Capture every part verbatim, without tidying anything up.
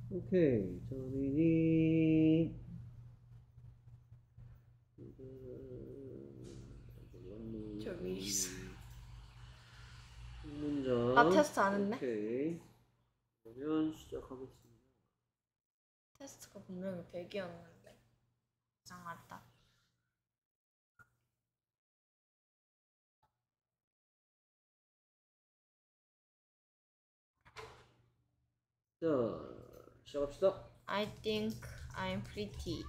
오케이. 정민이. 저기 있어. 문장. 아, 테스트 안 했네? 오케이. 그러면 시작하겠습니다. 테스트가 분명히 백이었는데. 이상하다. 자, 시작합시다. I think I'm pretty.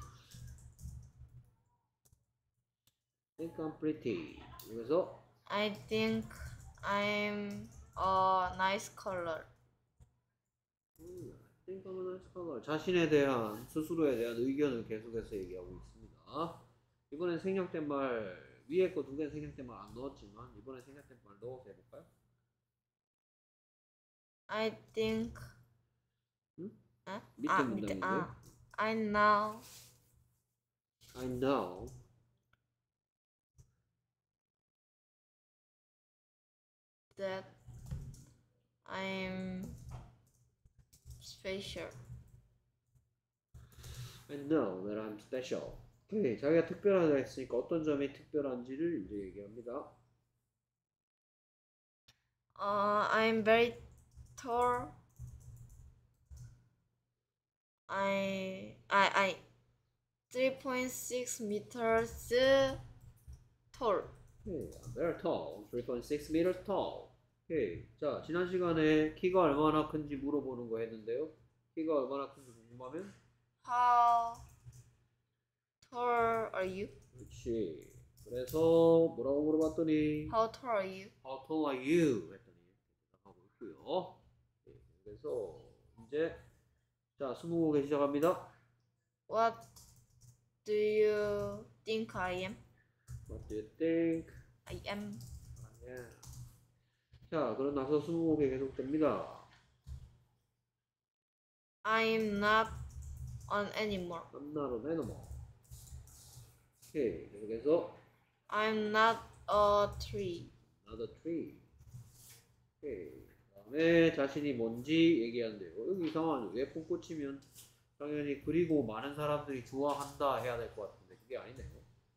think I'm pretty. 여기서 I think I'm a nice color. 음, think I'm a nice color. 자신에 대한 스스로에 대한 의견을 계속해서 얘기하고 있습니다. 이번엔 생략된 말 위에 거 두 개는 생략된 말 안 넣었지만 이번엔 생략된 말 넣어서 해볼까요? I think 응? 에? 밑에 아, 밑에 문장인데. 아. I know I know that I'm special. I know that I'm special. 오케이, 자기가 특별하다 했으니까 어떤 점이 특별한지를 이제 얘기합니다. Uh, I'm very tall. I I I three point six meters tall. 오케이, I'm very tall. three point six meters tall. 오케이, 자, 지난 시간에 키가 얼마나 큰지 물어보는 거 했는데요. 키가 얼마나 큰지 궁금하면? How tall are you? 그렇지. 그래서 뭐라고 물어봤더니 How tall are you? How tall are you? 했더니 대답하고 있고요. 네, 그래서 이제 자 스무고개 시작합니다. What do you think I am? What do you think? I am. I am. 자 그럼 나서 스무고개 계속됩니다. I'm not an animal. I'm not an animal. 오케이 계속해서 I'm not a tree. Not a tree. 오케이 그다음에 자신이 뭔지 얘기하는데요. 여기 이상한 예쁜 꽃이면 당연히 그리고 많은 사람들이 좋아한다 해야 될 것 같은데 그게 아니네요.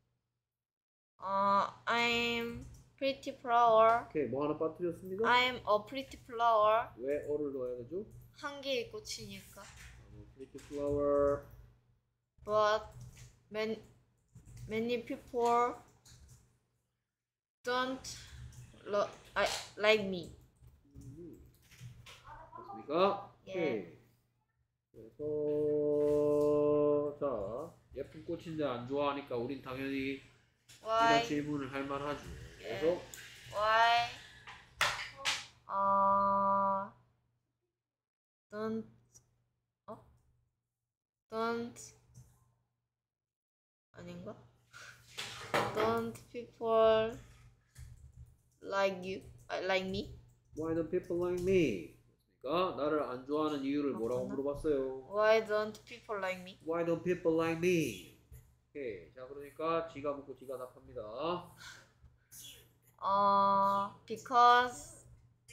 Uh, I'm pretty flower. 오케이 뭐 하나 빠뜨렸습니다. I'm a pretty flower. 왜 어를 넣어야 되죠? 한 개의 꽃이니까. pretty flower. But many many people don't lo- I, like me. 됐습니까? 예. 오케이. 그래서 자 예쁜 꽃인데 안 좋아하니까 우린 당연히 Why? 이런 질문을 할 만하죠. 그래서 Why? Uh, don't 어? Don't 아닌가? Don't people like you? Uh, like me? Why don't people like me? 됐습니까? 나를 안 좋아하는 이유를 뭐라고 맞구나. 물어봤어요. Why don't people like me? Why don't people like me? 오케이. 자 그러니까 지가 묻고 지가 답합니다. Uh, because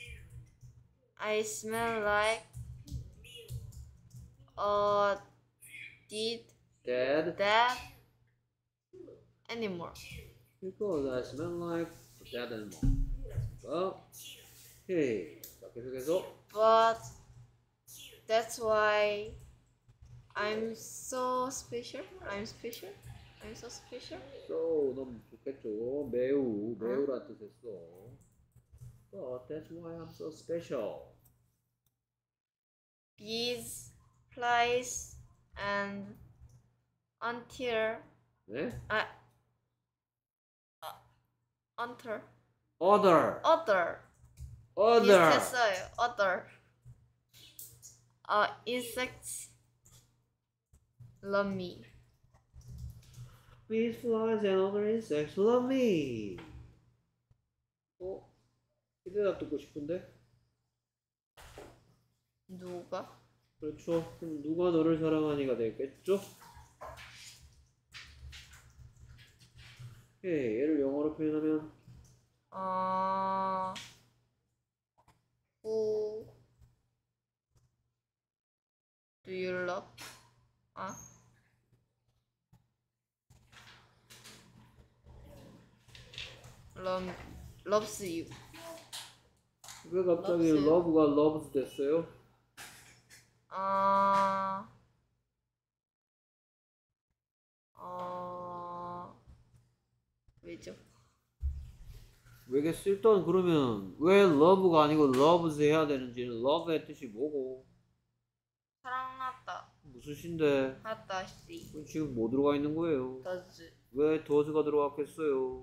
I smell like a dead Dead. dead animal. Because I smell like a dead animal. 됐습니까? 오케이. 자 계속해서 But that's why I'm so special. I'm special. I'm so special. So 너무 좋겠죠. 매우 매우란 뜻했어. But that's why I'm so special. Bees, flies, and until 네? uh, uh, until Other. other Other. 비슷했어요. Other uh, insects love me. Bees, flies, and other insects love me. 어? 이 대답 듣고 싶은데? 누가? 그렇죠. 그럼 누가 너를 사랑하니가 되겠죠? 오케이. 얘를 영어로 표현하면 어, who Do you love? 아? love loves you. 왜 갑자기 Loves you. love가 loves 됐어요? 아, 어, 왜죠? 왜겠어? 일단 그러면 왜 love가 아니고 loves 해야 되는지는 love의 뜻이 뭐고 사랑하다, 무슨 시인데 하다 시, 그럼 지금 뭐 들어가 있는 거예요? does. 왜 does가 들어갔겠어요?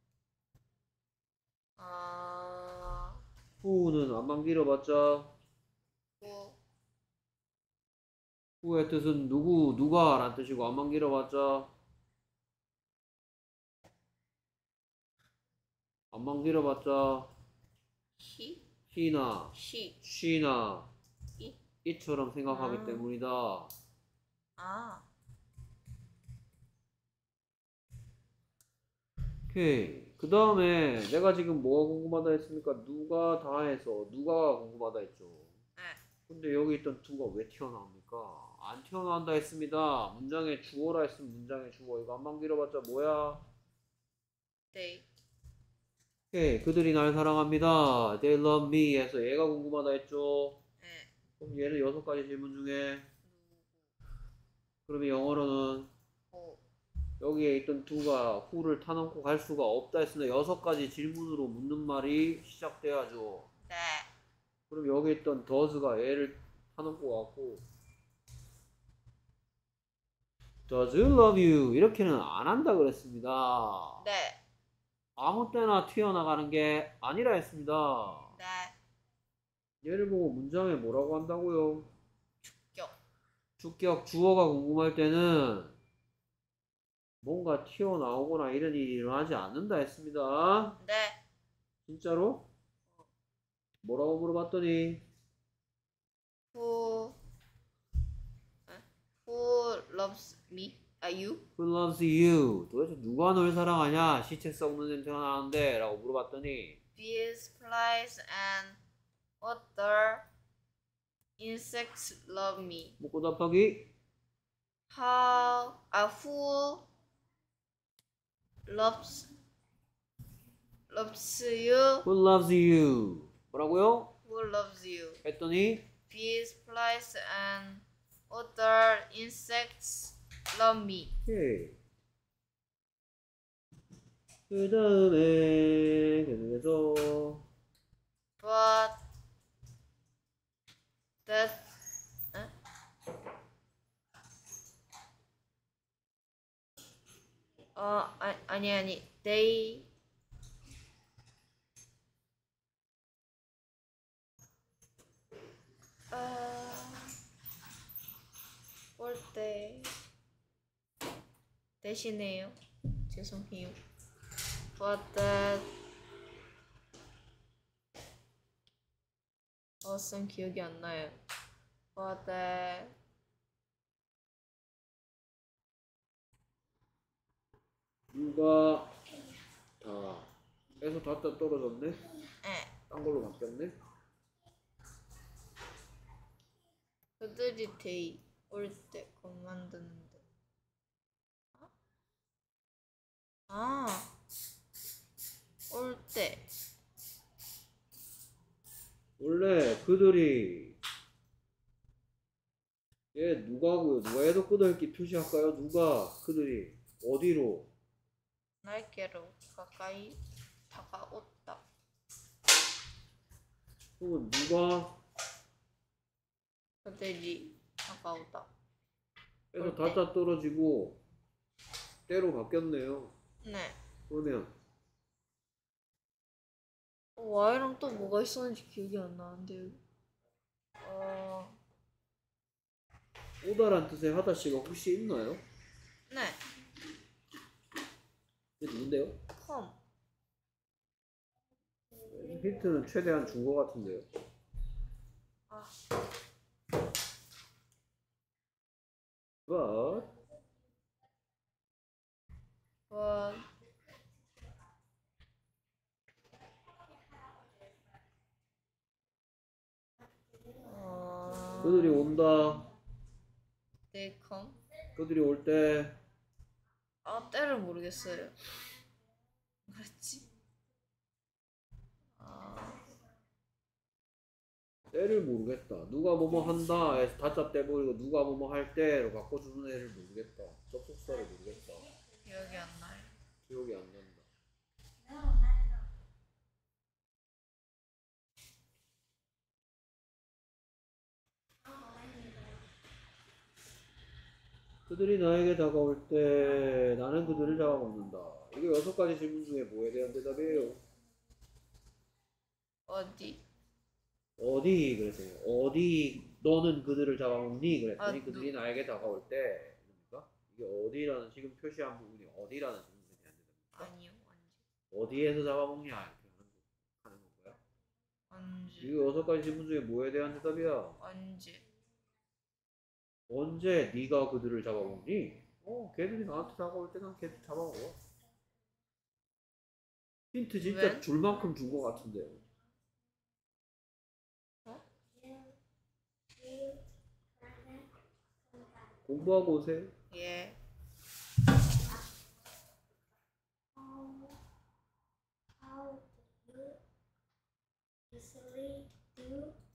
아, who는 안만 길어봤자 뭐, who의 뜻은 누구 누가 라는 뜻이고 안만 길어봤자 안만 길어봤자 he, he나 she, she나 it. it처럼 생각하기 아. 때문이다. 아, 오케이. 그 다음에 내가 지금 뭐가 궁금하다 했습니까? 누가 다 해서 누가 궁금하다 했죠. 네. 근데 여기 있던 두가 왜 튀어나옵니까? 안 튀어나온다 했습니다. 문장에 주어라 했으면 문장에 주어. 이거 안만 길어봤자 뭐야? they, 오케이. 그들이 날 사랑합니다. They love me 해서 얘가 궁금하다 했죠. 네. 그럼 얘는 여섯 가지 질문 중에 그러면 영어로는 누구, 여기에 있던 두가 who를 타넘고 갈 수가 없다 했으나 여섯 가지 질문으로 묻는 말이 시작돼야죠. 네. 그럼 여기 있던 does가 얘를 타넘고 갔고 Does love you 이렇게는 안 한다 그랬습니다. 네. 아무 때나 튀어나가는 게 아니라 했습니다. 네. 얘를 보고 문장에 뭐라고 한다고요? 격. 주격 주어가 궁금할 때는 뭔가 튀어나오거나 이런 일이 일어나지 않는다 했습니다. 네. 진짜로? 뭐라고 물어봤더니 Who, 에? Who loves me? 아, you? Who loves you? 도대체 누가 널 사랑하냐? 시체 썩는 냄새가 나는데 라고 물어봤더니 Bees, flies, and other insects love me. 묻고 답하기 How, 아, who loves, loves you? Who loves you? 뭐라고요? Who loves you? 했더니 Bees, flies, and other insects love me. 오케이. 그 다음에 계속해서 But that, 에? 어, 아, 아니 아니. They 아, 올 때 대신에요. 죄송해요. But that 어쓴 기억이 안 나요. But that 누가 다 에서 닿다 떨어졌네? 에 딴 걸로 바뀌었네? 그들이 데이 올때 건 만드는데. 아, 올 때. 원래 그들이 얘 누가고요? 누가 해도 끄덕기 표시할까요? 누가 그들이 어디로? 날개로 가까이 다가왔다. 그러면 누가 그들이 다가오다. 해서 올 때. 닿다 떨어지고 때로 바뀌었네요. 네. 그러면 Y랑 또 뭐가 있었는지 기억이 안 나는데요. 어, 오다란 뜻의 하다씨가 혹시 있나요? 네. 이게 누군데요? 컴. 힌트는 최대한 준 것 같은데요. 아, But but 어, 그들이 온다. They come. 그들이 올 때 아, 때를 모르겠어요. 뭐랬지? 아, 때를 모르겠다. 누가 뭐뭐 한다 해서 다짜 떼버리고 누가 뭐뭐 할 때로 바꿔주는 애를 모르겠다. 접속사를 모르겠다. 기억이 안 나요. 기억이 안 난다. 그들이 나에게 다가올 때 나는 그들을 잡아먹는다. 이게 여섯 가지 질문 중에 뭐에 대한 대답이에요? 어디? 어디 그랬어요. 어디 너는 그들을 잡아먹니? 그랬더니 아, 그들이 나에게 다가올 때 그러니까 이게 어디라는 지금 표시한 부분이 어디라는 질문에 대한 대답입니까? 아니요. 언제? 어디에서 잡아먹냐 이렇게 하는, 거, 하는 건가요? 언제? 이거 여섯 가지 질문 중에 뭐에 대한 대답이야? 언제? 언제 네가 그들을 잡아먹니? 어, 걔들이 나한테 다가올 때 난 걔들 잡아먹어. 힌트 진짜 왜? 줄 만큼 준 것 같은데요. 어? 공부하고 오세요. 예.